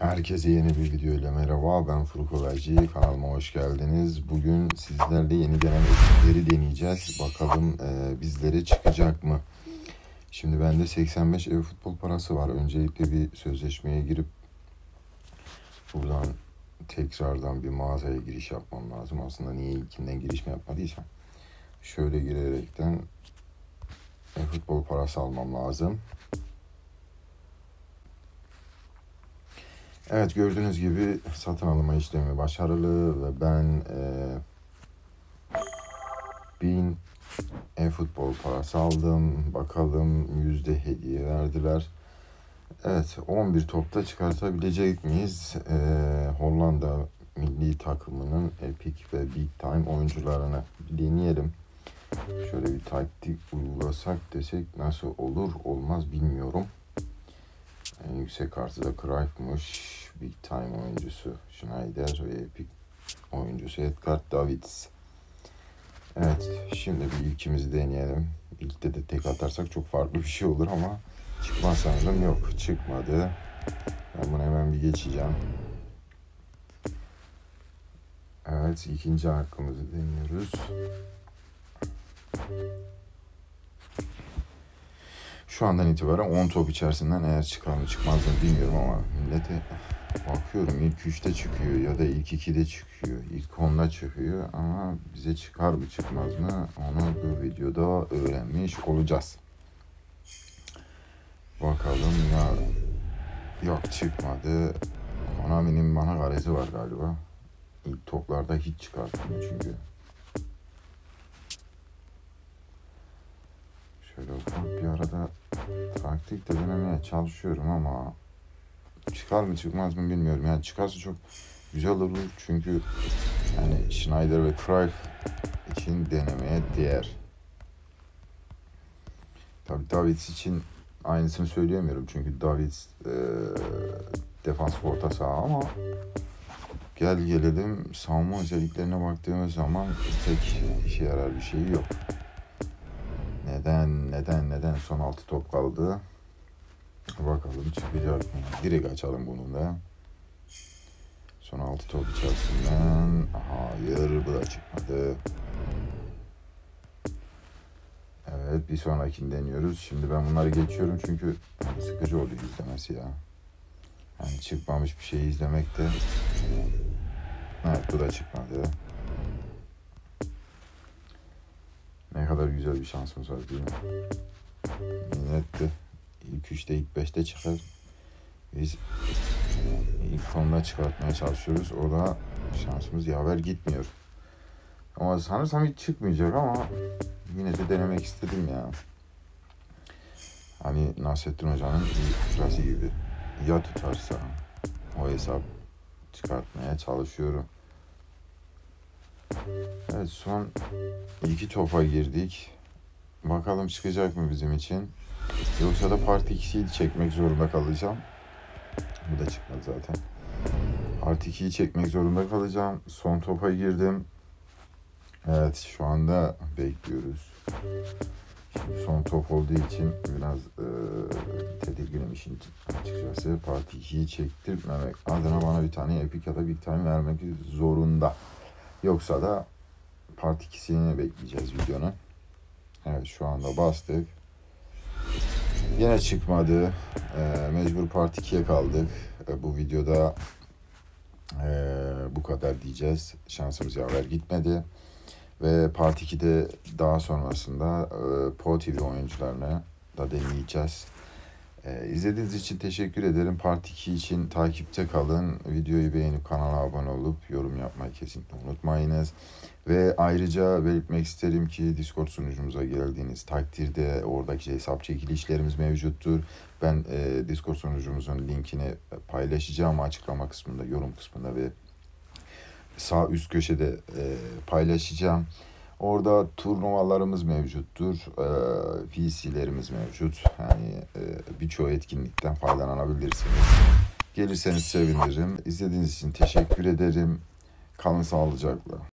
Herkese yeni bir video ile merhaba. Ben Furuk Haberci. Kanalıma hoş geldiniz. Bugün sizlerle yeni gelen ekipleri deneyeceğiz. Bakalım bizlere çıkacak mı? Şimdi bende 85 futbol parası var. Öncelikle bir sözleşmeye girip buradan tekrardan bir mağazaya giriş yapmam lazım. Aslında niye ilkinden giriş mi yapmadıysam. Şöyle girerekten futbol parası almam lazım. Evet, gördüğünüz gibi satın alma işlemi başarılı ve ben 1000 futbol parası aldım. Bakalım yüzde hediye verdiler. Evet, 11 topta çıkartabilecek miyiz? Hollanda milli takımının Epic ve Big Time oyuncularını deneyelim. Şöyle bir taktik uygulasak desek nasıl olur olmaz bilmiyorum. En yüksek kartı da Cruyff'muş. Big Time oyuncusu Schneider ve Epic oyuncusu Edgar Davids. Evet, şimdi bir ilkimizi deneyelim. İlkte de tek atarsak çok farklı bir şey olur ama çıkmaz sanırım. Yok, çıkmadı. Ben bunu hemen bir geçeceğim. Evet, ikinci hakkımızı deniyoruz. Şu andan itibaren 10 top içerisinden eğer çıkar mı çıkmaz mı bilmiyorum ama millete bakıyorum ilk 3'te çıkıyor ya da ilk 2'de çıkıyor, ilk 10'da çıkıyor ama bize çıkar mı çıkmaz mı onu bu videoda öğrenmiş olacağız. Bakalım ya, yok çıkmadı. Konami'nin bana garezi var galiba. İlk toplarda hiç çıkartmıyor çünkü. Şöyle ufak bir arada taktik de denemeye çalışıyorum ama çıkar mı çıkmaz mı bilmiyorum. Yani çıkarsa çok güzel olur çünkü yani Schneider ve Cruyff için denemeye değer. Tabii Davids için aynısını söyleyemiyorum çünkü Davids defans orta saha ama gel gelelim savunma özelliklerine baktığımız zaman pek işe yarar bir şey yok. Neden son 6 top kaldı. Bakalım çıkacak mı? Direkt açalım bunu da. Son 6 top içerisinden. Hayır, bu da çıkmadı. Evet, bir sonrakini deniyoruz. Şimdi ben bunları geçiyorum çünkü sıkıcı oluyor izlemesi ya. Yani çıkmamış bir şeyi izlemek de. Evet, bu da çıkmadı. Ne kadar güzel bir şansımız var değil mi? Minnetti. İlk 3'te ilk 5'te çıkar. Biz ilk 10'da çıkartmaya çalışıyoruz. O da şansımız yaver gitmiyor. Ama sanırsam hiç çıkmayacak ama yine de denemek istedim ya. Hani Nasrettin Hoca'nın bir sırası gibi. Ya tutarsa o hesap çıkartmaya çalışıyorum. Evet, son 2 topa girdik. Bakalım çıkacak mı bizim için? Yoksa da Part 2'yi çekmek zorunda kalacağım. Bu da çıkmadı zaten. Part 2'yi çekmek zorunda kalacağım. Son topa girdim. Evet, şu anda bekliyoruz. Şimdi son top olduğu için biraz tedirginim işin açıkçası. Part 2'yi çektirmemek adına bana bir tane Epic ya da Big Time vermek zorunda. Yoksa da Part 2'sini bekleyeceğiz videonun. Evet, şu anda bastık. Yine çıkmadı. Mecbur Part 2'ye kaldık. Bu videoda bu kadar diyeceğiz. Şansımız yaver gitmedi. Ve Part 2'de daha sonrasında ProTV oyuncularını da deneyeceğiz. İzlediğiniz için teşekkür ederim. Part 2 için takipte kalın. Videoyu beğenip kanala abone olup yorum yapmayı kesinlikle unutmayınız. Ve ayrıca belirtmek isterim ki Discord sunucumuza geldiğiniz takdirde oradaki hesap çekilişlerimiz mevcuttur. Ben Discord sunucumuzun linkini paylaşacağım açıklama kısmında, yorum kısmında ve sağ üst köşede paylaşacağım. Orada turnuvalarımız mevcuttur. VC'lerimiz mevcut. Yani birçoğu etkinlikten faydalanabilirsiniz. Gelirseniz sevinirim. İzlediğiniz için teşekkür ederim. Kalın sağlıcakla.